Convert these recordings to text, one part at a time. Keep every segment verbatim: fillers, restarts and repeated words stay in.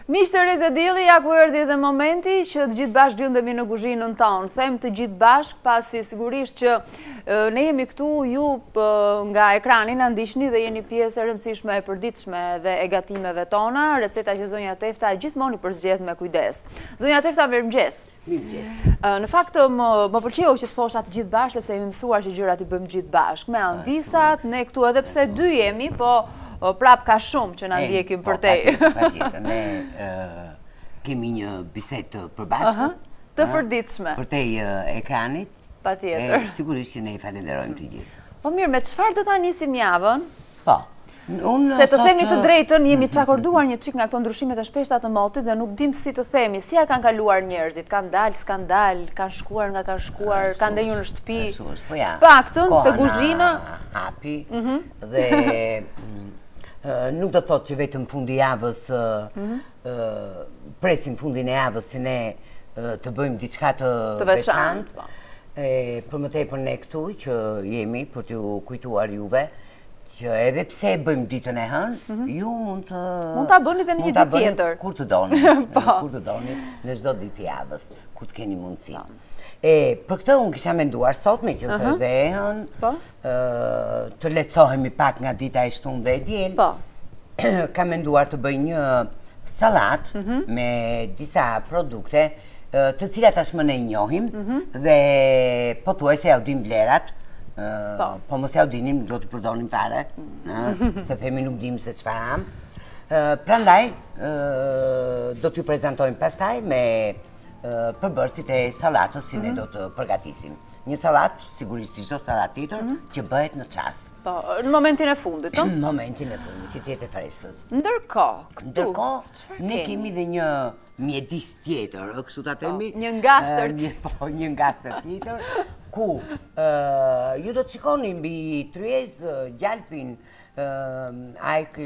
Miqtë e Rezedili, ja ku erdhi dhe momenti që të gjithë bashkë gjendemi në kuzhinën tonë. Them të gjithë bashkë, pasi sigurisht që ne jemi këtu, ju nga ekrani na ndiqni dhe jeni pjesë e rëndësishme e përditshme dhe e gatimeve tona, receta që zonja Tefta gjithmonë i përzgjedh me kujdes. Zonja Tefta, mirëmëngjes. Mirëmëngjes. Në fakt më më pëlqeu që thosha të gjithë bashkë sepse jemi mësuar që gjërat i bëjmë gjithë bashkë. Me anvisat, ne këtu edhe pse dy jemi, po prap ka shumë që na ndjekim për te. Patjetër, ne kemi një bisedë të përbashkët. Të përditshme. Për te ekranit. Patjetër. Sigurisht që ne i falenderojmë të gjithë. Po mirë, me çfarë do ta nisim javën? Po. Se të themi të drejtën, jemi çakorduar një çik nga këto ndryshimet e shpeshta të motit dhe nuk dim si të themi, si ja kanë kaluar njerëzit, kanë dalë, s'kan dalë, kanë shkuar nga kanë shkuar, kanë ndenjur në shtëpi. Të paktën të kuzhina hapi dhe nuk do thotë që vetëm fundi javës presim fundin e javës që ne të bëjmë diçka të veçantë. Për më tepër ne këtu që jemi për t'ju kujtuar juve që edhe pse bëjmë ditën e hënë, ju mund të mund ta bëni edhe në një ditë tjetër. Kur të doni, kur të doni, në çdo ditë të javës, kur të keni mundësi. E për këtë unë kisha menduar sot, me që është dhe e hënë, të lecohemi pak nga dita e shtunë dhe e diel. Kam menduar të bëj një salat me disa produkte të cilat tashmë ne i njohim dhe pothuajse ja u dim vlerat. Po mos ja u dinim, do të përdonim fare, se themi nuk dim se çfarë am. Prandaj do t'ju prezantojmë pastaj me përbërësit e salatës si ne do të përgatisim. Një salat, sigurisht si çdo salat tjetër, që bëhet në çast. Po, në momentin e fundit, ëh? Në momentin e fundit, si tjetë e freskët. Ndërkohë, këtu, Ndërkohë, ne kemi dhe një mjedis tjetër, kështu ta themi. Një ngastër. Po, një ngastër tjetër, ku ju do të shikoni mbi tryezë, gjalpin, ajk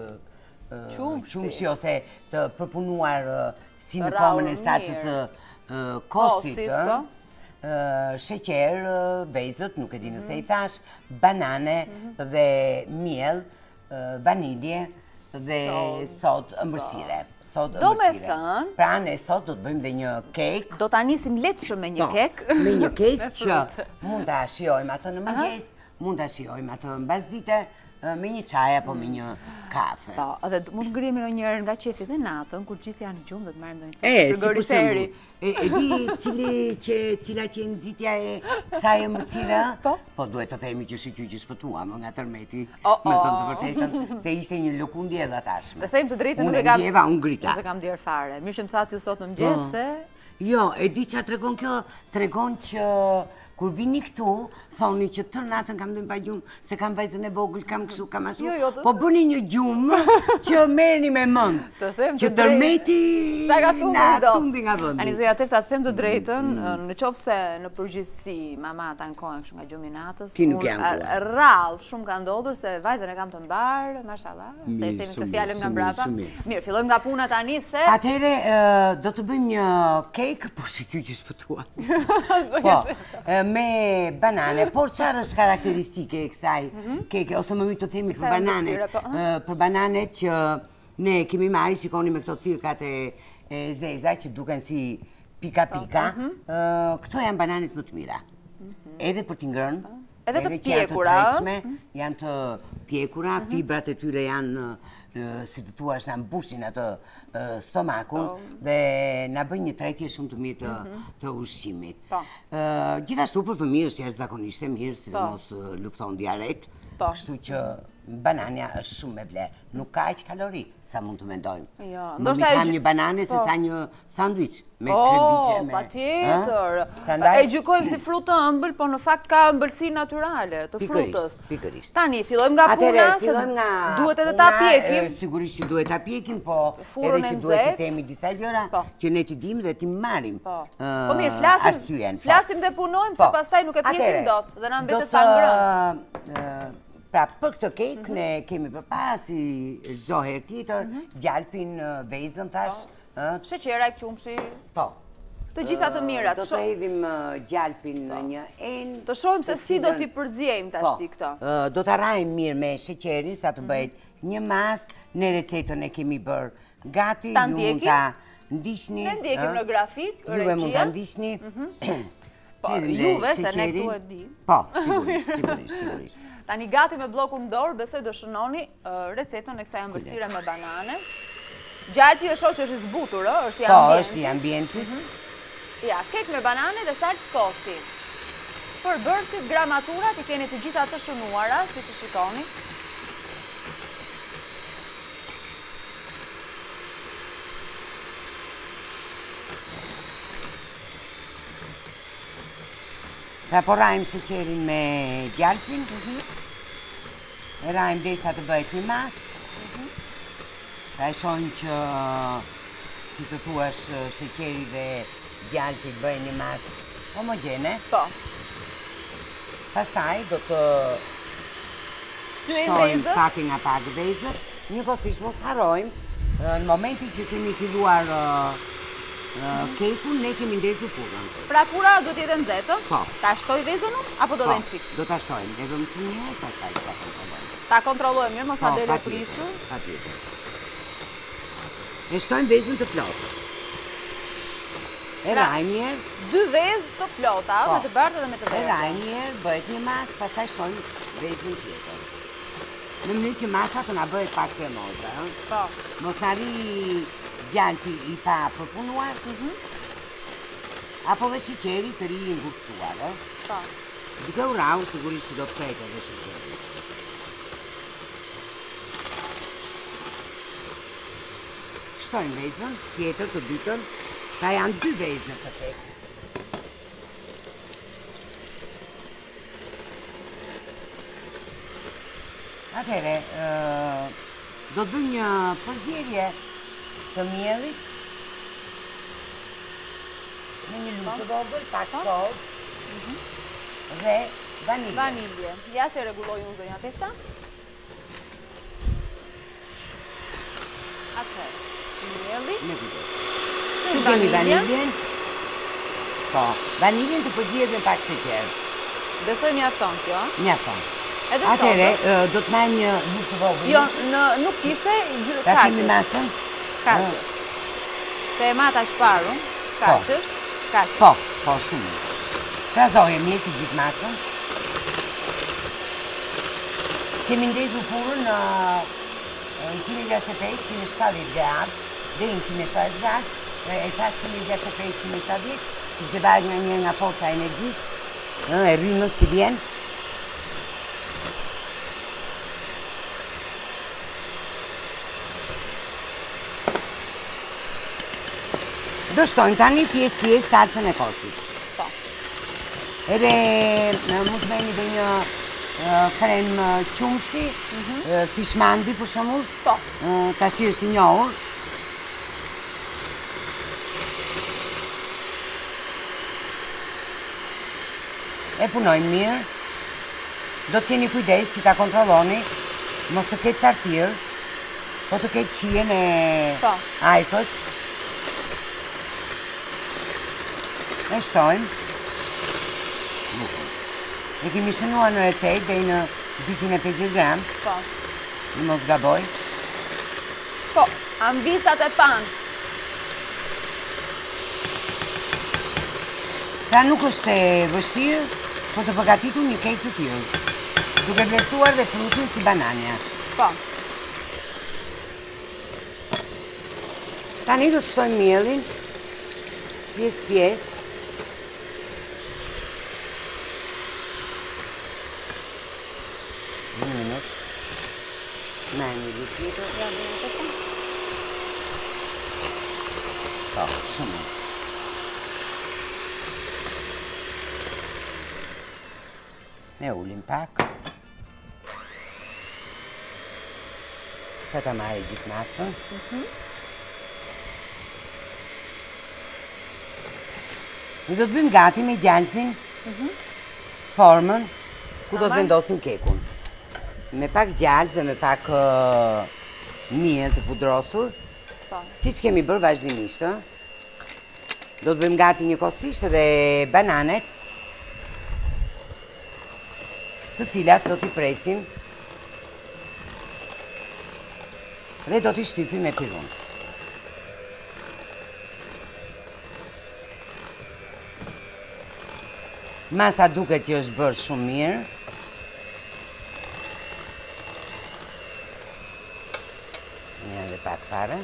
qumshi ose të përpunuar si në formën e salcës kosit, sheqer, vezët, nuk e di nëse i thash, banane dhe miell, vanilje dhe sot ëmbëlsire. Do me thënë... Pra ne sot do të bëjmë dhe një kek. Do ta nisim letëshëm me një kek. Me një kek që mund ta shijojmë atë në mëngjes, mund ta shijojmë atë mbasdite, me një çaj apo me një kafe. Po, edhe mund ngrihemi ndonjëherë nga qefi dhe natën, kur gjithë janë gjumë dhe të marrim ndonjë copë frigoriferi. E di cili që cila që nxitja e kësaj ëmbëlsire? Po. Po duhet të themi që shiqy që shpëtuam nga tërmeti, me thënë të vërtetën, se ishte një lëkundje edhe tashme. Dhe them të drejtën nuk e kam. Unë ndjeva, unë grita. Se kam ndier fare. Mirë që më thatë ju sot në mëngjes se... Jo, e di çfarë tregon kjo, tregon që kur vini këtu, thoni që tërë natën kam dhënë pa gjumë, se kam vajzën e vogël, kam kështu, kam ashtu, po bëni një gjumë që merrni me mend. Që tërmeti na tundi nga vendi. Ani zoja Tefta, të them të drejtën, në qoftë se në përgjithësi mama ta ankohen kështu nga gjumi i natës, rrallë shumë ka ndodhur se vajzën e kam të mbar, mashallah, se i themi këtë fjalën nga mbrapa. Mirë, fillojmë nga puna tani se atëherë do të bëjmë një kek, po shiky që shpëtuan. Po, me banane, por çfarë është karakteristike e kësaj keke, ose më mirë të themi për banane, për bananet që ne kemi marrë, shikoni me këto cirkat e zeza që duken si pika-pika, këto janë bananet më të mira. Edhe për t'i ngrënë, edhe të pjekura, janë të pjekura, fibrat e tyre janë, si të thua, na mbushin atë stomakun dhe na bën një tretje shumë të mirë të ushqimit. Gjithashtu për fëmijë është jashtëzakonisht e mirë, sidomos lufton diarekt, kështu që banania është shumë me vlerë. Nuk ka aq kalori sa mund të mendojmë. Më mi kam një banane se sa një sanduiç me krediçe. Po, patjetër. E gjykojmë si frutë ëmbël, po në fakt ka ëmbëlsi natyrale të frutës. Pikërisht. Tani fillojmë nga puna, se duhet edhe ta pjekim. Sigurisht që duhet ta pjekim, po edhe që duhet të themi disa gjëra që ne t'i dim dhe t'i marrim. Po mirë, flasim dhe punojmë, se pastaj nuk e pjekim dot dhe na mbetet pa ngrënë. Pra, për këtë kek, ne kemi përpara si çdo herë tjetër, gjalpin, vezën thash. Sheqera e qumshi. Po. Të gjitha të mirat. Do të hedhim gjalpin në një enë. Të shohim se si do t'i përzjejmë tashti këto. Do t'a rajmë mirë me sheqerin, sa të bëhet një mas. Ne recetën e kemi bërë gati, ju mund ta ndishni. Ne ndjekim në grafik, regjia. Juve mund ta ndishni. Po, juve, se ne këtu e di. Po, sigurisht, sigurisht, sigurisht. Tani gati me blokun dorë, besoj do shënoni recetën e kësaj ëmbëlsire me banane. Gjalpi e shoh që është i zbutur, është i ambientit. Po, është i ambientit. Ja, kek me banane dhe salcë kosi. Për bërësit, gramaturat i keni të gjitha të shënuara, si që shikoni. Pra po rajmë sheqerin me gjalpin, e rajmë desa të bëhet një mas, pra e shohim që, si të thuash, sheqeri dhe gjalpi të bëjnë një mas homogene. Po. Pastaj do të shtojmë pak nga pak vezët, njëkohësisht mos harrojmë, në momentin që kemi filluar kekun, ne kemi ndezur furrën. Pra fura do t'jetë nxehtë? Po. Ta shtoj vezën unë, apo do dhe në qik? Do ta shtojmë, edhe më të një, pastaj ta kontrollojmë. Ta kontrollojmë mirë, mos ta dele prishur. Patjetër. E shtojmë vezën të plotë. E rajmë njerë. Dy vezë të plota, me të bardhë dhe me të E verdhë. rajmë njerë, bëhet një mas, pastaj shtojmë vezën tjetër. Në mënyrë që masa të na bëhet pak kremoze. Po. Mos arri gjalpi i pa përpunuar, apo dhe sheqeri të ri i ngurtësuar. Po. Duke u rau, sigurisht që do të prejtë edhe sheqeri. Shtojmë vezën, tjetër të dytën, pra janë dy vezë në të tek. Atere, do të bëjmë një përzierje të miellit me një lutë të vogël, pak sodë dhe vanilje. Vanilje. Ja se rregulloj unë zonja Tefta. Atëherë, mielli. Me kujdes. Tu kemi vaniljen. Po, vaniljen të përzierë me pak sheqer. Besoj mjafton kjo. Mjafton. Edhe Atere, sodë. do të marrim një lutë të vogël. Jo, nuk kishte Ta kemi kaqësh. masën? Kaqësh. Se e mata shparun, kaqësh, kaqësh. Po, po, shumë. Trazoje mirë të gjithë masën. Kemi ndezur furrën në njëqind e gjashtëdhjetë e pesë, njëqind e shtatëdhjetë gradë, dhe njëqind e shtatëdhjetë gradë, e thash njëqind e gjashtëdhjetë e pesë, njëqind e shtatëdhjetë, që të varet nga një nga forca e energjisë, e rrymës si vjen. Do shtojmë tani pjesë pjesë salcën e kosit. Po. Edhe mund të bëni dhe një krem qumshi, si shmandi për shembull. Po. Tash është i njohur. E punojmë mirë. Do të keni kujdes si ta kontrolloni, mos të ketë tartirë, po të ketë shijen e ajkët. E shtojmë. E kemi shënuar në recetë dhe në dyqind e pesëdhjetë gram. Po. Në mos gaboj. Po, ambisat e panë. Pra nuk është e vështirë, po të përgatitur një kek të tillë. Duke vlerësuar dhe frutin si banania. Po. Tani do të shtojmë mielin, pjesë pjesë. Një minut. Me një lutë tjetër. Ja, dhe në të të. Po, shumë. Ne ullim pak. Sa ta marrë gjithë masën. Ne do të bëjmë gati me gjalpin, formën, ku do të vendosim kekun. Me pak gjalp dhe me pak miell të pudrosur, siç kemi bërë vazhdimisht. Do të bëjmë gati njëkohësisht edhe bananet, të cilat do t'i presim dhe do t'i shtypim me pirun. Masa duket që është bërë shumë mirë. Një dhe pak fare.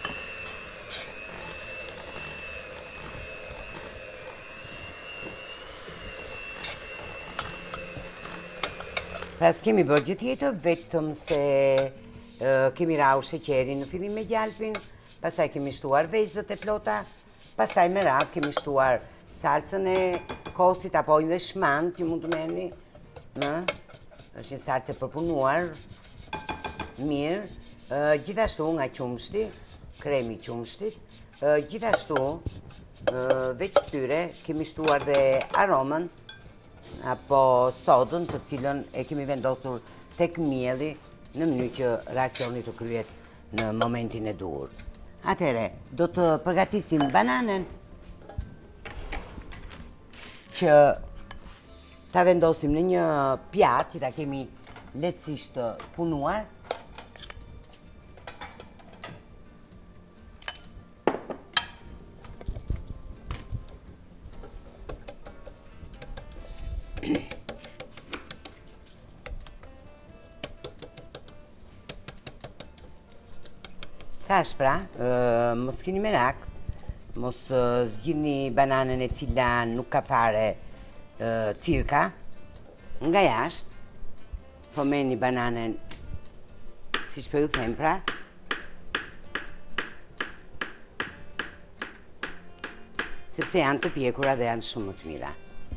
Pas kemi bërë gjë tjetër, vetëm se kemi rau sheqerin në fillim me gjalpin, pastaj kemi shtuar vezët e plota, pastaj me radhë kemi shtuar salcën e kosit apo dhe shmand që mund të merrni, ë? Është një salcë e përpunuar mirë, gjithashtu nga qumshti, kremi i qumshtit, gjithashtu veç këtyre kemi shtuar dhe aromën apo sodën të cilën e kemi vendosur tek mielli në mënyrë që reakcioni të kryet në momentin e duhur. Atëre, do të përgatisim bananën që ta vendosim në një pjatë që ta kemi lehtësisht të punuar. Tash pra, mos keni merak, mos zgjidhni bananën e cila nuk ka fare cirka nga jashtë, po merrni bananën siç po ju them pra. Sepse janë të pjekura dhe janë shumë më të mira.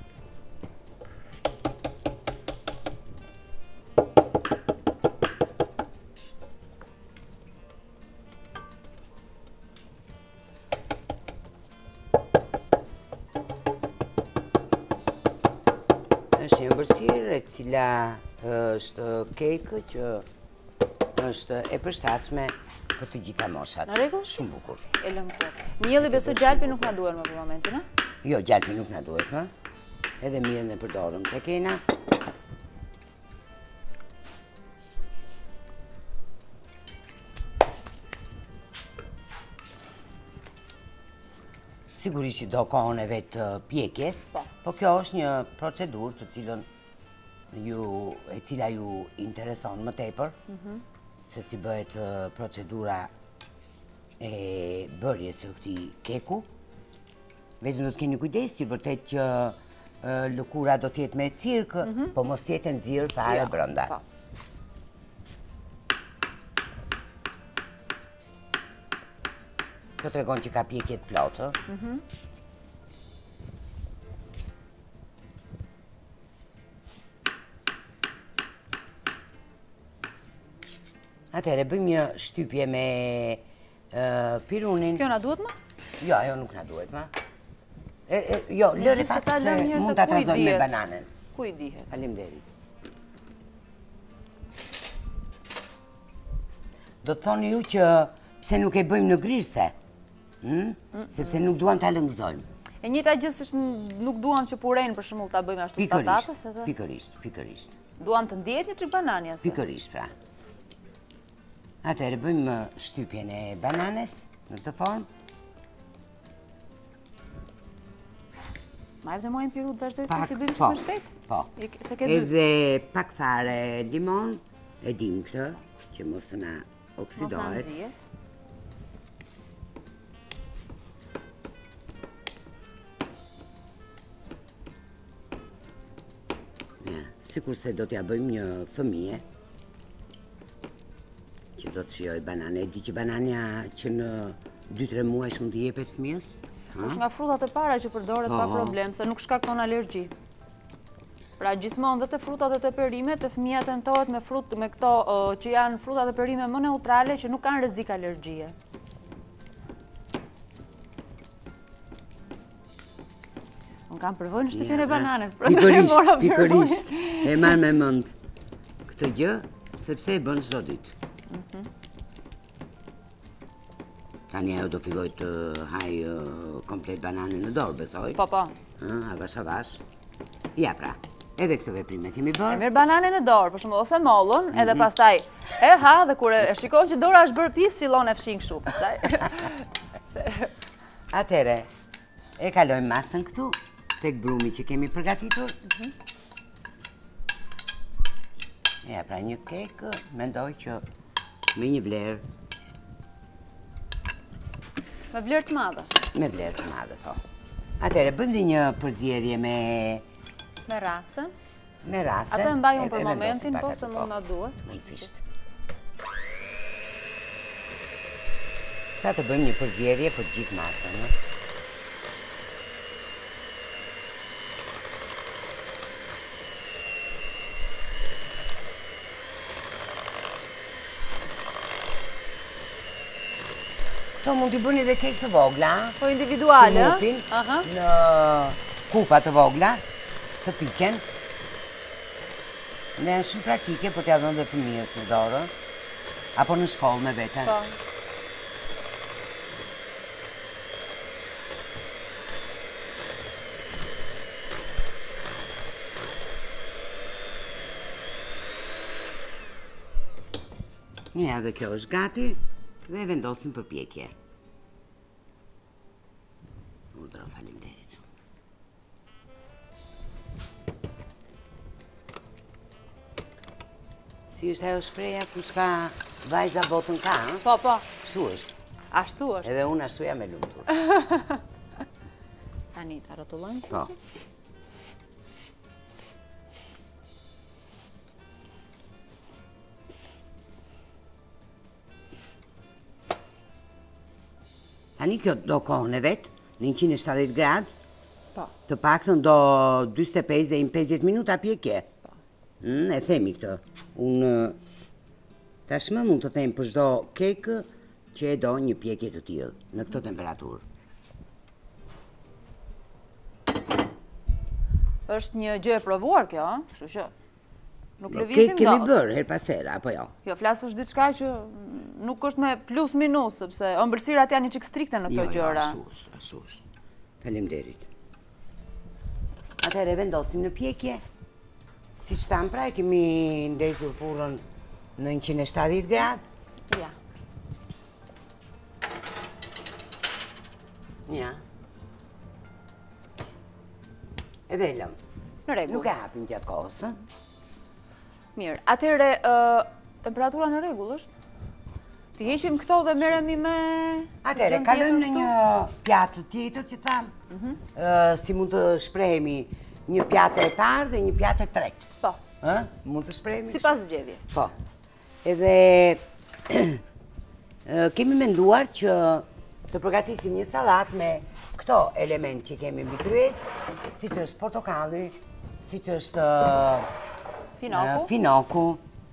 Është një ëmbëlsirë e cila është kekë që është e përshtatshme për të gjitha moshat. Në rregull? Shumë bukur. E lëm këtu. Mielli besoj gjalpi nuk na duhet më për momentin, a? Jo, gjalpi nuk na duhet më. Edhe mielin e përdorëm tek kena. Sigurisht që do kohën e vetë pjekjes, po kjo është një procedurë të cilën ju, e cila ju intereson më tepër, se si bëhet procedura e bërjes së këtij keku. Vetëm do të keni kujdes që vërtet që lëkura do të jetë me cirkë, po mos të jetë nxirr fare brenda. Kjo të regon që ka pjekjet plotë. Atëherë, bëjmë një shtypje me pirunin. Kjo na duhet më? Jo, ajo nuk na duhet më. Jo, lëri pak se mund ta trazojmë me bananën. Ku i dihet? Faleminderit. Do të thoni ju që pse nuk e bëjmë në grisë, sepse nuk duam ta lëngëzojmë. E njëjta gjë është nuk duam që purenë për shembull ta bëjmë ashtu patatës edhe. Pikërisht, pikërisht. Duam të ndihet një çik banani asaj. Pikërisht pra. Atëherë bëjmë shtypjen e bananës në këtë formë. Ma e dhe mojnë pirut vazhdoj të të bëjmë që më shpejt? Po, edhe pak fare limon, e dim këtë, që mos të na oksidohet. Sikur se do t'ja bëjmë një fëmije, që do të shijoj banane. E di që banania që në dy tre muaj mund t'i jepet fëmijës? Është nga frutat e para që përdoret pa problem, se nuk shkakton alergji. Pra gjithmonë dhe të frutat e të perimet, të fëmija tentohet me frut me këto që janë frutat e perime më neutrale që nuk kanë rrezik alergjie. Unë kam përvojnë në shtëpjen e bananes. Pikërisht, pikërisht. E marrë me mend këtë gjë, sepse e bën çdo ditë. Tani ajo do filloj të haj komplet bananën në dorë, besoj. Po, po. Avash, avash. Ja pra, edhe këtë veprim e kemi bërë. E mirë bananën në dorë, për shembull, ose mollën, edhe pastaj e ha dhe kur e shikon që dora është bërë pis, fillon e fshin kështu pastaj. Atëre, e kalojmë masën këtu. tek brumi që kemi përgatitur. Ja, pra një kekë, mendoj që me një vlerë. Me vlerë të madhe? Me vlerë të madhe, po. Atere, bëjmë dhe një përzierje me... Me rasën? Me rasën. Atë e mbajmë për momentin, po se mund nga duhet. Mundësisht. Sa të bëjmë një përzierje për gjithë masën, në? Këto mund t'i bëni dhe kek të vogla. Po individuale, si mupin, në kupa të vogla, të piqen. Në janë shumë praktike, po t'ja dhënë dhe fëmijës në dorë, apo në shkollë me vete. Po. Një edhe kjo është gati dhe e vendosim për pjekje. Udra, faleminderit shumë. Si është ajo shpreja ku s'ka vajza botën ka, ha? Po, po. Kështu është. Ashtu është. Edhe unë ashtu jam e lumtur. Tani, ta rrotullojmë? Po. Tani kjo do kohën e vetë, në njëqind e shtatëdhjetë gradë, të paktën do dyzet e pesë dhe pesëdhjetë minuta pjekje. E themi këtë. Unë tashmë mund të them për çdo kekë që e do një pjekje të tillë, në këtë temperaturë. Është një gjë e provuar kjo, kështu që nuk lëvizim dot. Kemi bërë her pas here, apo jo? Jo, flas është diçka që nuk është me plus minus, sepse ëmbëlsirat janë një çik strikte në këto gjëra. Jo, jo, ashtu është, ashtu është. Faleminderit. Atëherë vendosim në pjekje. Siç tham pra, e kemi ndezur furrën në njëqind e shtatëdhjetë gradë. Ja. Ja. Edhe e lëm. Në rregull. Nuk e hapim gjatë kohës, ë? Mirë. Atëherë, temperatura në rregull është? Ti heqim këto dhe merremi me... Atëherë, kalojmë në një pjatë tjetër që thamë, si mund të shprehemi një pjatë e parë dhe një pjatë e tretë. Po. Mund të shprehemi? Sipas zgjedhjes. Po. Edhe kemi menduar që të përgatisim një sallatë me këto element që kemi mbi kryes, siç është portokalli, siç është Finoku. Finoku,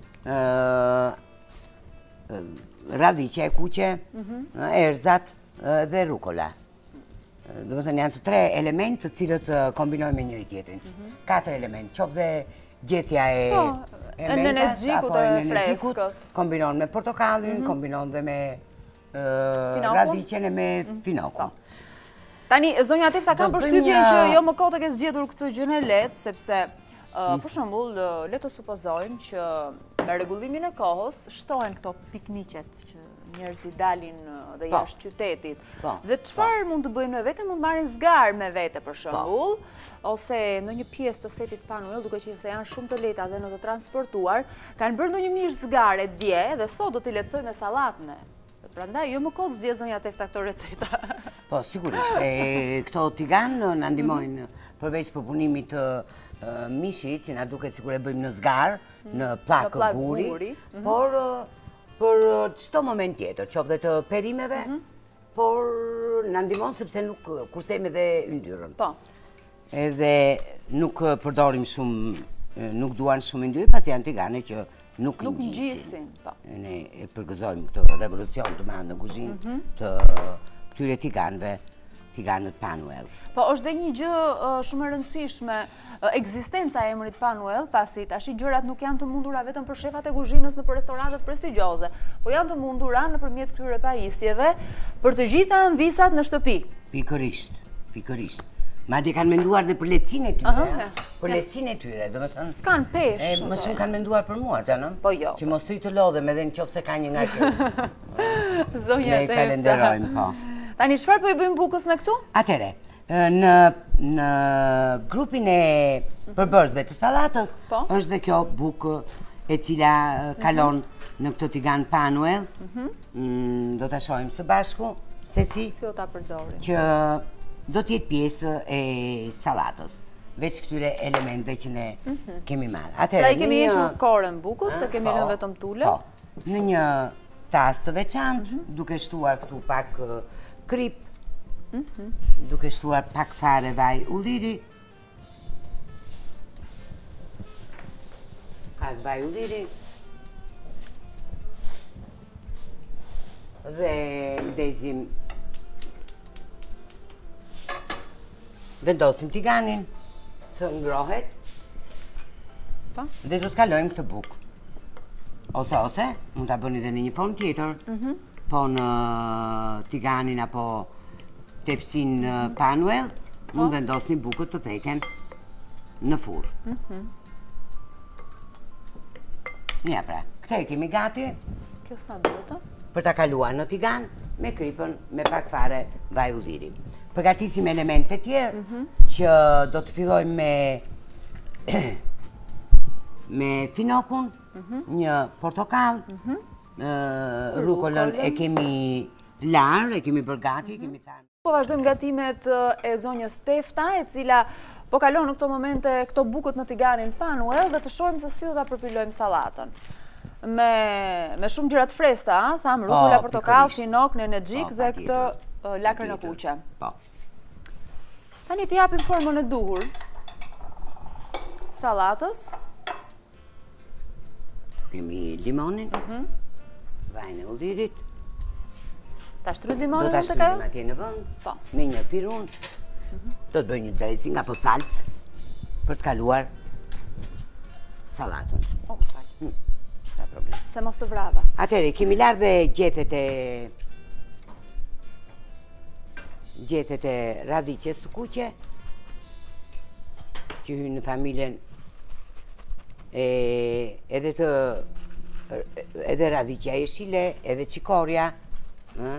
radiqe e kuqe, erzat dhe rukola. Do të thënë janë të tre element të cilët kombinojnë me njëri tjetrin. Katër element, qoftë dhe gjetja e mentas apo e energjikut, kombinon me portokallin, kombinon dhe me radiqen e me finokun. Tani, zonja Tefta, kam përshtypjen që jo më kohë të ke zgjedhur këtë gjën e lehtë, sepse për shembull, le të supozojmë që me rregullimin e kohës shtohen këto pikniqet që njerëzit dalin dhe jashtë qytetit. Dhe çfarë mund të bëjnë me vete? Mund të marrin zgar me vete për shembull, ose ndonjë pjesë të setit Panuel, duke qenë se janë shumë të lehta dhe në të transportuar, kanë bërë ndonjë mirë zgare dje dhe sot do t'i lehtësoj me sallatën. Prandaj jo më kohë zgjedh zonja Tefta këto receta. Po, sigurisht. Këto tigan na ndihmojnë përveç përpunimit të mishit, që na duket sikur e bëjmë në zgar, në plakë guri, por për çdo moment tjetër, qoftë të perimeve, por na ndihmon sepse nuk kursejmë edhe yndyrën. Po. Edhe nuk përdorim shumë, nuk duan shumë yndyrë, pasi janë tigane që nuk ngjisin. Ne e përgëzojmë këtë revolucion të madh në kuzhinë të këtyre tiganëve, tiganët Panuel. Po, është dhe një gjë shumë e rëndësishme, ekzistenca e emrit Panuel, pasi tash gjërat nuk janë të mundura vetëm për shefat e kuzhinës në për restorantet prestigjioze, po janë të mundura nëpërmjet këtyre pajisjeve për të gjitha visat në shtëpi. Pikërisht, pikërisht. Madje kanë menduar dhe për lehtësinë e tyre, për lehtësinë e tyre, domethënë. S'kan peshë. Më shumë kanë menduar për mua, xhanëm. Po jo. Që mos të lodhem edhe nëse ka një ngarkesë. Zonja Tefta. Ne falenderojmë, po. Tani çfarë po i bëjmë bukës në këtu? Atëre, Në, në grupin e përbërësve të salatës, Po? është dhe kjo bukë e cila kalon në këtë tigan Panuel. Mm, do të shojmë së bashku se si Si o ta përdori? që do t'jetë pjesë e salatës, veç këtyre elemente që ne kemi marrë. Atëherë, Pra i kemi në një- hequr korën bukës, se kemi Po, lënë vetëm tule. Po, në një tas të veçantë, duke shtuar këtu pak uh, krip, duke shtuar pak fare vaj ulliri, pak vaj ulliri, dhe ndezim, vendosim tiganin të ngrohet, Po? dhe do të kalojmë këtë bukë. Ose, ose, mund të bëni dhe në një formë tjetër, po në tiganin apo tepsin Panuel, mund vendosni bukët të theken në furrë. Ja pra, këte e kemi gati Kjo s'na duhet, ë? për ta kaluar në tigan me kripën me pak fare vaj ulliri. Përgatisim elemente tjerë që do të fillojmë me me finokun, një portokall, ë, rukolën e kemi larë, e kemi bërë gati, kemi thënë. Po vazhdojmë gatimet e zonjës Tefta, e cila po kalon në këto momente këto bukët në tiganin Panuel dhe të shohim se si do ta përpilojmë sallatën. Me me shumë gjëra të fresta, a? Tham rukola, Po, portokall, pikërisht. finok, nenegjik Po, dhe patjetër. këtë uh, lakrën e kuqe. Po. Tani të japim formën e duhur sallatës. Kemi limonin, vajin e ullirit, Ta shtrydh do limonin ta në të ka? shtrydhim atje në vend, Po. me një pirun, do të bëj një dressing apo salcë për të kaluar sallatën. O, më fal. Pa problem. Se mos të vrava. Atëre, kemi larë dhe gjetet e gjetet e radiqes së kuqe, që hynë në familjen e, edhe të edhe radiqja e shile, edhe qikorja, ë?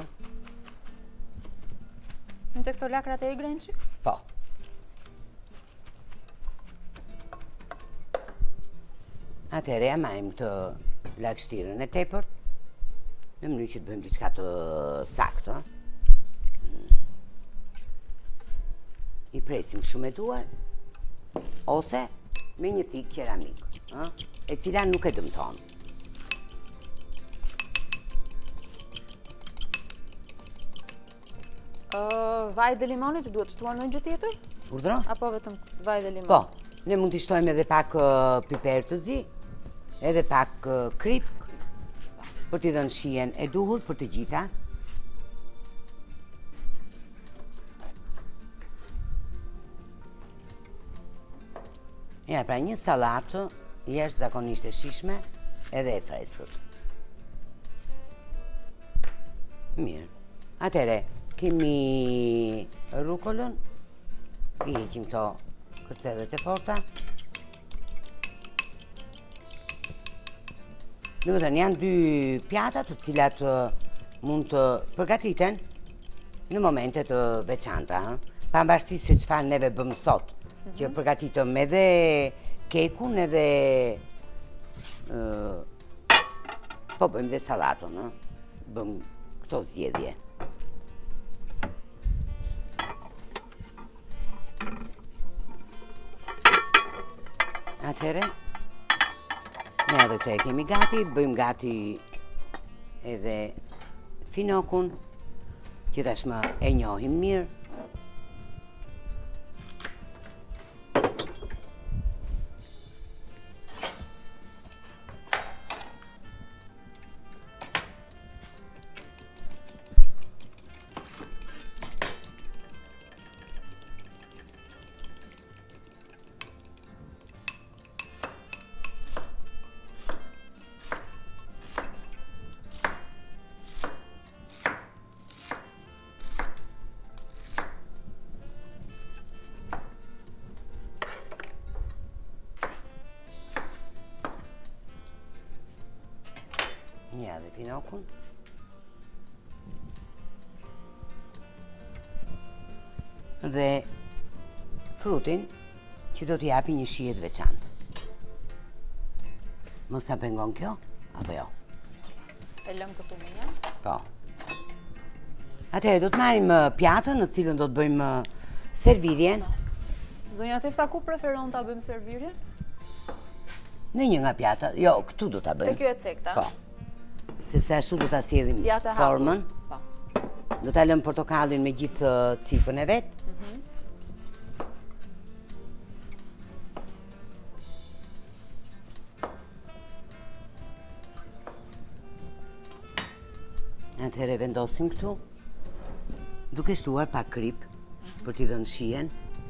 Në të këto lakrat e i grenqi? Po. Atëre, ja majmë të lagështirën e tepërt, në mënyrë që të bëjmë diçka të saktë, ë? I presim shumë e duar, ose me një thikë qeramik, ë? E cila nuk e dëmton. Uh, vaj dhe limonit duhet shtuar në një gjë tjetër? Urdhro? Apo vetëm vaj dhe limon? Po, ne mund t'i shtojmë edhe pak uh, piper të zi, edhe pak uh, krip, për t'i dhënë shijen e duhur për të gjitha. Ja, pra një salatë jeshtë zakonisht e shishme edhe e freskët. Mirë. Atere, kemi rukolën, i heqim këto kërcedet e forta. Dhe më thënë, janë dy pjata të cilat mund të përgatiten në momente të veçanta. Pavarësisht se çfarë neve bëmë sot, që përgatitëm edhe kekun edhe po bëjmë dhe salatën, bëjmë këto zgjedhje. Atëherë, ne edhe të e kemi gati, bëjmë gati edhe finokun, që tashmë e njohim mirë. Ja dhe finokun. dhe frutin që do t'i japi një shije të veçantë. Mos ta pengon kjo, apo jo? E lëm këtu më një? Po. Atëherë, do të marrim pjatën në cilën do të bëjmë servirjen. Zonja Tefta, ku preferon ta bëjmë servirjen? Në një nga pjata, jo, këtu do ta bëjmë. Te kjo e cekta? Po. Sepse ashtu do ta sjellim formën. Po. Do ta lëm portokallin me gjithë cipën e vet. Atëherë vendosim këtu, duke shtuar pak krip për t'i dhënë shijen.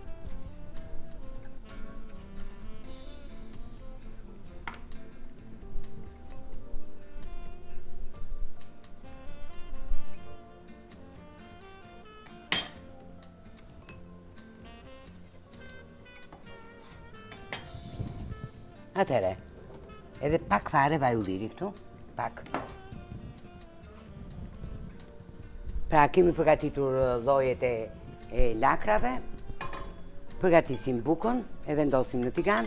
Atëherë, edhe pak fare vaj ulliri këtu, pak. Pra kemi përgatitur llojet e lakrave, përgatisim bukën, e vendosim në tigan,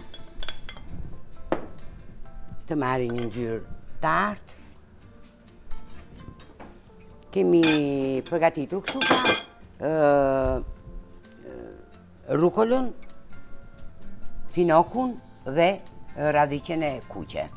të marrë një ngjyrë të artë. Kemi përgatitur këtu pra rukollën, finokun dhe radicën e kuqe.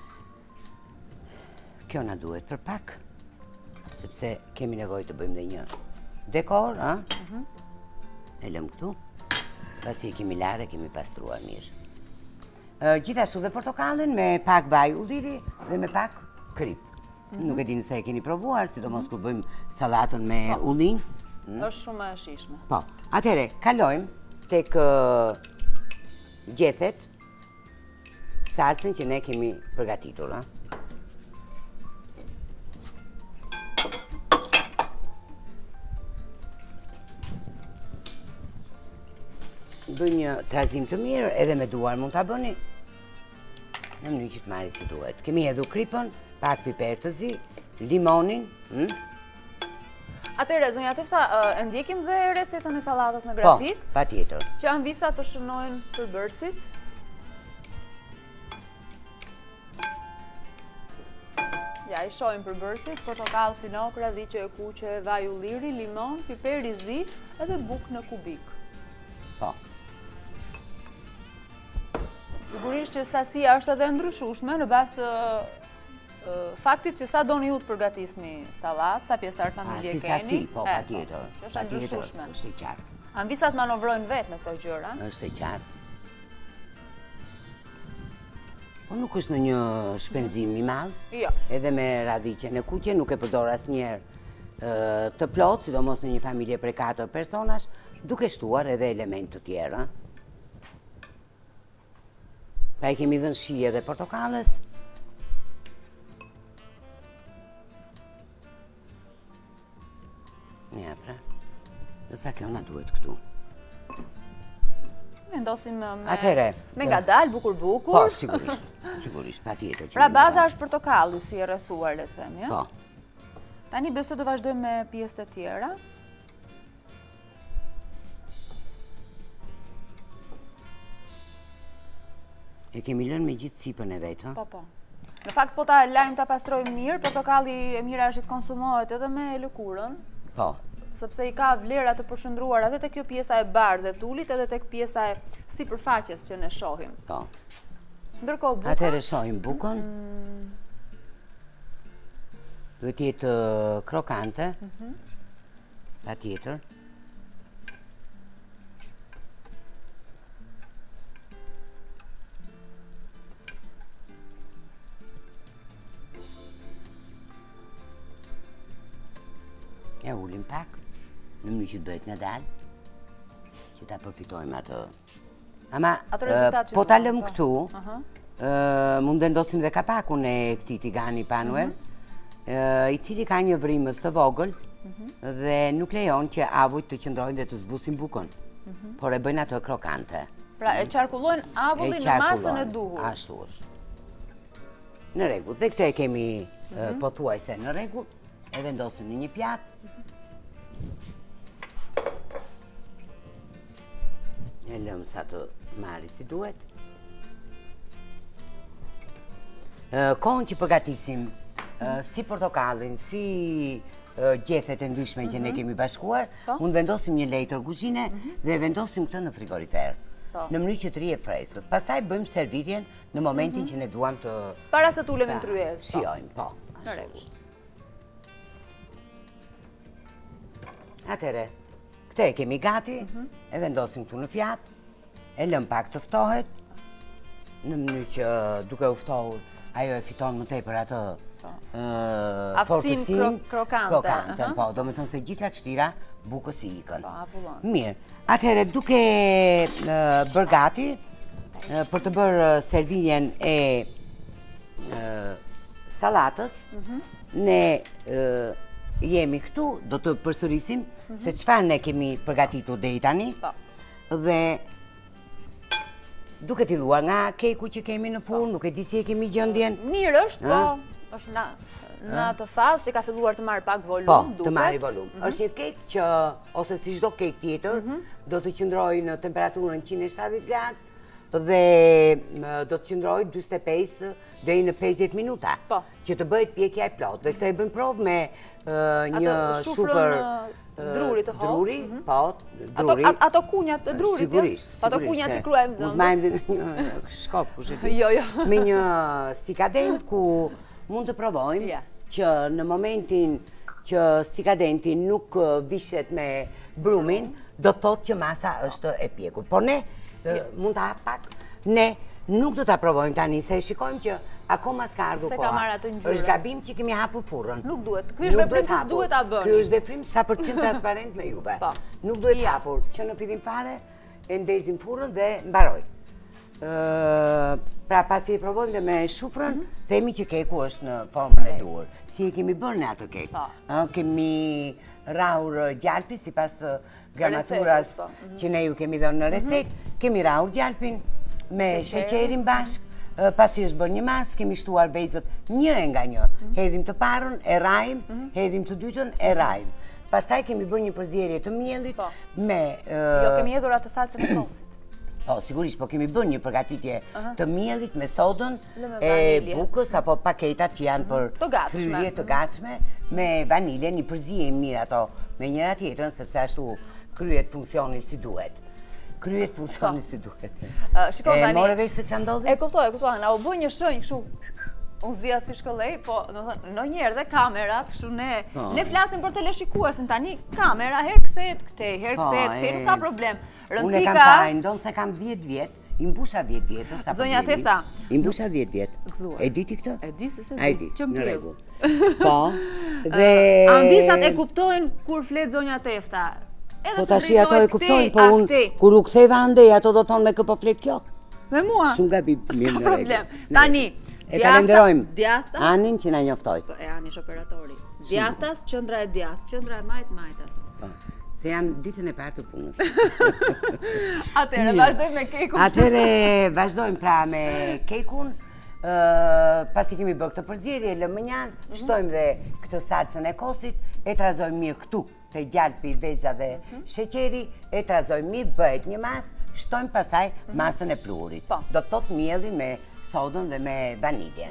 Kjo na duhet për pak, sepse kemi nevojë të bëjmë dhe një dekor, a? E lëm këtu, pasi e kemi larë, kemi pastruar mirë. Gjithashtu dhe portokallin me pak vaj ulliri dhe me pak krip. Nuk e dini se e keni provuar, sidomos kur bëjmë sallatën me ullin. Është shumë e shishme. Po, atëherë, kalojmë tek gjethet salsën që ne kemi përgatitur, a? Bëjmë një trazim të mirë, edhe me duar mund t'a bëni, në mënyrë që të marrë si duhet. Kemi hedhur kripën, pak piper të zi, limonin. Atëherë, zonja Tefta, e ndjekim dhe recetën e sallatës në grafik? Po, patjetër. Që anvisa të shënojnë përbërësit. Ja, i shojmë përbërësit, portokall, finok, radicë e kuqe, vaj ulliri, limon, piper i zi, edhe bukë në kubik. Po. Sigurisht që sasia është edhe ndryshueshme në bazë të faktit që sa doni ju të përgatisni sallatë, sa pjesëtar familje keni. Si sasi, po, patjetër. Është ndryshueshme. Është e qartë. Anvisat manovrojnë vetë në këto gjëra. Është e qartë. Po nuk është në një shpenzim i madh. Jo. Edhe me radicën e kuqe nuk e përdor asnjëherë të plot, sidomos në një familje prej katër personash, duke shtuar edhe element të tjerë. Pra i kemi dhënë shije dhe portokallës. Ja, pra. Dhe sa kjo na duhet këtu. Vendosim me Atëherë, me ngadalë, bukur-bukur. Po, sigurisht. Sigurisht, patjetër. Pra baza është portokalli, si e rrethuar, le të them, ja? Po. Tani besoj do vazhdojmë me pjesët e tjera. E kemi lënë me gjithë cipën e vetë, Po, po. Në fakt, po ta lajmë ta pastrojmë mirë, portokalli e mira është të konsumohet edhe me lëkurën. Po. Sepse i ka vlera të përshëndruar edhe tek kjo pjesa e bardhë e tullit, edhe tek pjesa e sipërfaqes që ne shohim. Po. Ndërkohë buka. Atëherë shohim bukën. Duhet të jetë krokante. Patjetër. E ullim pak, në mënyrë që të bëhet ngadalë, që ta përfitojmë atë. Ama, po ta lëm këtu, mund vendosim dhe kapakun e këtij tigani Panuel, i cili ka një vrimës të vogël dhe nuk lejon që avujt të qëndrojnë dhe të zbusin bukën, por e bëjnë ato krokante. Pra e qarkullojnë avullin në masën e duhur. Ashtu është. Në rregull, dhe këtë e kemi pothuajse në rregull, e vendosim në një pjatë. lëmë sa të marri si duhet. Kohën që përgatisim, si portokallin, si gjethet e ndryshme që ne kemi bashkuar, unë vendosim një lejtër kuzhine dhe vendosim këtë në frigorifer. Në mënyrë që të rije freskët. Pastaj bëjmë servirjen në momentin që ne duam të... Para se t'ulemi në tryezë. Shijojmë, po. Atere, këte e kemi gati, e vendosim këtu në pjatë, e lëm pak të ftohet, në mënyrë që duke u ftohur, ajo e fiton më tepër atë fortësinë krokante. Po, do me thënë se gjitha kështira bukës i ikën. Mirë, atëhere duke bërë gati për të bërë servirjen e salatës, ne jemi këtu, do të përsërisim se çfarë ne kemi përgatitur deri tani dhe duke filluar nga keku që kemi në furn, nuk e di si e kemi gjendjen. Mirë është, po, është në atë fazë që ka filluar të marrë pak volum, duket. Po, të marrë volum. Është një kek që, ose si çdo kek tjetër, do të qëndrojë në temperaturën njëqind e shtatëdhjetë gradë dhe do të qëndrojë njëzet e pesë deri në pesëdhjetë minuta, që të bëhet pjekja e plotë. Dhe këtë e bëjmë provë me një shufër druri të hollë. Druri, po, druri. Ato kunjat të drurit, sigurisht. Ato kunjat që kruajmë dhe majmë dhe një shkop, ku shëti. Jo, jo. Me një stikadent ku mund të provojmë që në momentin që stikadenti nuk vishet me brumin, do të thotë që masa është e pjekur. Por ne, mund të hap pak, ne nuk do të provojmë tani, se shikojmë që akoma s'ka ardhur koha. Është gabim që kemi hapur furrën. Nuk duhet. Ky është veprim që s'duhet ta bëni. Ky është veprim sa për të qenë transparent me juve. Nuk duhet hapur, që në fillim fare e ndezim furrën dhe mbaroj. Pra pasi e provojmë dhe me shufrën, themi që keku është në formën e duhur. Si e kemi bërë në atë kek. Kemi rrahur gjalpin sipas gramaturas që ne ju kemi dhënë në recetë, kemi rrahur gjalpin me sheqerin bashk. Pasi është bërë një mas, kemi shtuar bezët një e nga një. Hedhim të parën, e rajmë, hedhim të dytën, e rajmë. Pastaj kemi bërë një përzierje të miellit me... Jo, kemi hedhur atë salcën e kosit. Po, sigurisht, po kemi bërë një përgatitje të miellit me sodën e bukës apo paketat që janë për fryrje të gatshme me vanilje, një përzierje mirë ato me njëra tjetrën, sepse ashtu kryet funksioni si duhet. Kryet funksioni si duhet. E more vesh se që ndodhi? E kuptoj, e kuptoj, na u bëj një shënjë kështu, unë zia si shkëllej, po në njerë dhe kamerat, kështu ne flasim për teleshikuesin, tani kamera herë këthet këtej, herë këthet këtej, nuk ka problem. Unë e kam parë, ndonë se kam dhjetë vjetë, i mbusha dhjetë vjetë. Zonja Tefta. I mbusha dhjetë vjetë. E di ti këtë? E di, se se di. Që më rregull. Po, dhe... Anvisat e kuptojnë kur fletë zonja Tefta. Po tashi ato e kuptojnë, po unë kur u ktheva andej, ato do thonë me kë po flet kjo. Me mua? Shumë gabim. S'ka problem. Tani, e falenderojmë djathtas... Anin që na njoftoi. E Ani është operatori. Djathtas, qendra e djathtë, qendra e majt majtas. Se jam ditën e parë të punës. Atëre, vazhdojmë me kekun. Atëre, vazhdojmë pra me kekun. Pasi kemi bërë këtë përzierje, lëmë njanë, shtojmë dhe këtë salcën e kosit, e trazojmë mirë këtu, të gjalpi, veza dhe sheqeri, e trazojmë mirë, bëhet një masë, shtojmë pasaj masën e pluhurit. Do të thotë mielli me sodën dhe me vaniljen.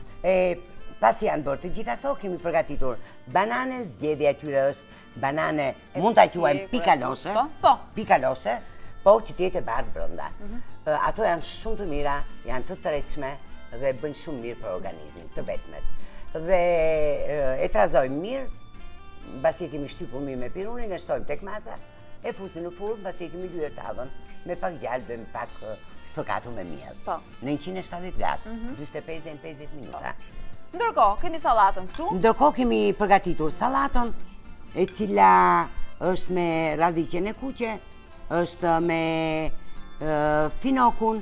Pasi janë bërë të gjitha këto, kemi përgatitur banane, zgjedhja e tyre është banane, mund ta quajmë pikaloshe, pikaloshe, por që t'jetë e bardhë brenda. Ato janë shumë të mira, janë të tërheqshme dhe bëjnë shumë mirë për organizmin, të vetmet. Dhe e trazojmë mirë, mbasi e kemi shtypur mirë me pirunin, e shtojmë tek masa, e fusim në furrë, mbasi e kemi lyer tavën me pak gjalp dhe me pak spërkatur me miell. Në njëqind e shtatëdhjetë gradë, dyzet e pesë deri në pesëdhjetë minuta. Ndërkohë, kemi sallatën këtu? Ndërkohë kemi përgatitur sallatën, e cila është me radhiqen e kuqe, është me finokun,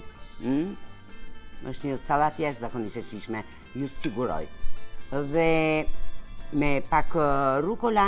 është një sallatë jashtëzakonisht e shijshme, ju siguroj. Dhe me pak rukola,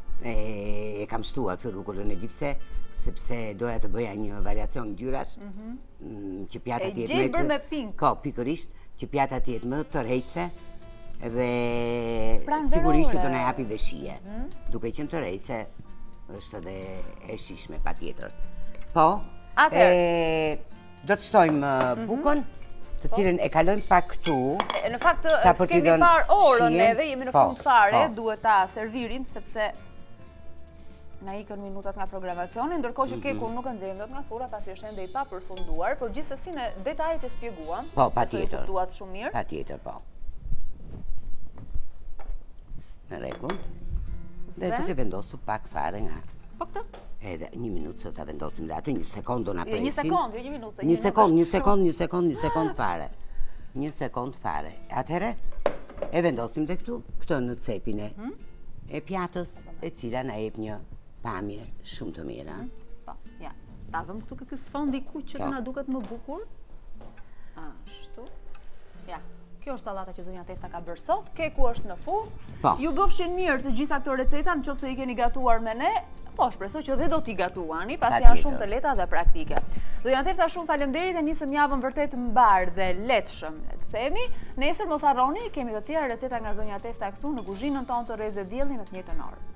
e kam shtuar këtë rukolën e di pse, sepse doja të bëja një variacion ngjyrash, që pjata të jetë me bërë me pink. Po, pikërisht, që pjata të jetë më tërheqëse dhe sigurisht do na japi dhe shije. Duke qenë tërheqëse, është edhe e shijshme patjetër. Po, Atëherë. Do të shtojmë bukën, të cilën e kalojmë pak këtu. Në fakt, kemi parë orën edhe, jemi në fund fare, duhet ta servirim, sepse na ikën minutat nga programacioni, ndërkohë që kekun nuk e nxjerrim dot nga fura, pasi është ende i papërfunduar, por gjithsesi në detajet e shpjeguam. Po, patjetër. Duat shumë mirë. Patjetër, po. Në rregull. Dhe duke vendosur pak fare nga. Po këtë? Edhe një minutë sot ta vendosim dhe aty një sekond do na presim. Një sekond, jo një minutë. Një sekond, një sekond, një sekond, një sekond fare. Një sekond fare. Atëherë e vendosim dhe këtu, këto në cepin e e pjatës, e cila na jep një pamje shumë të mirë. Po, ja. Ta vëm këtu ke ky sfondi kuq që na duket më bukur. Ashtu. Ja. Kjo është sallata që zonja Tefta ka bërë sot, keku është në furrë. Ju bëfshin mirë të gjitha këto receta, nëse i keni gatuar me ne, po shpresoj që dhe do t'i gatuani, pasi janë shumë të lehta dhe praktike. Zonja Tefta, shumë faleminderit e nisëm javën vërtet mbar dhe lehtëshëm, le të themi. Nesër mos harroni, kemi të tjera receta nga zonja Tefta këtu në kuzhinën tonë të Rrezë Dielli në të njëjtën orë.